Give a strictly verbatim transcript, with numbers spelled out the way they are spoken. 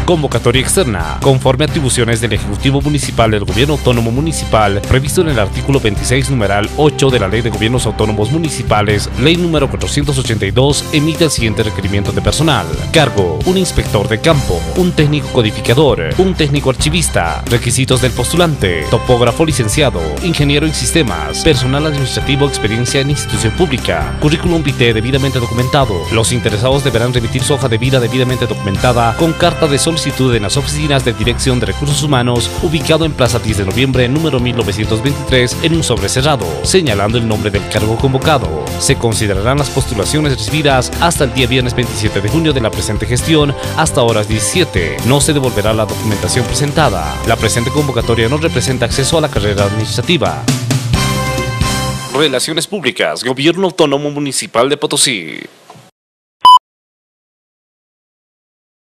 Convocatoria externa. Conforme a atribuciones del Ejecutivo Municipal del Gobierno Autónomo Municipal, previsto en el artículo veintiséis, numeral ocho de la Ley de Gobiernos Autónomos Municipales, Ley número cuatrocientos ochenta y dos, emite el siguiente requerimiento de personal. Cargo: un inspector de campo, un técnico codificador, un técnico archivista. Requisitos del postulante: topógrafo licenciado, ingeniero en sistemas, personal administrativo, experiencia en institución pública, currículum vitae debidamente documentado. Los interesados deberán remitir su hoja de vida debidamente documentada con carta de solicitud en las oficinas de Dirección de Recursos Humanos, ubicado en Plaza diez de Noviembre, número mil novecientos veintitrés, en un sobre cerrado, señalando el nombre del cargo convocado. Se considerarán las postulaciones recibidas hasta el día viernes veintisiete de junio de la presente gestión, hasta horas diecisiete. No se devolverá la documentación presentada. La presente convocatoria no representa acceso a la carrera administrativa. Relaciones Públicas, Gobierno Autónomo Municipal de Potosí.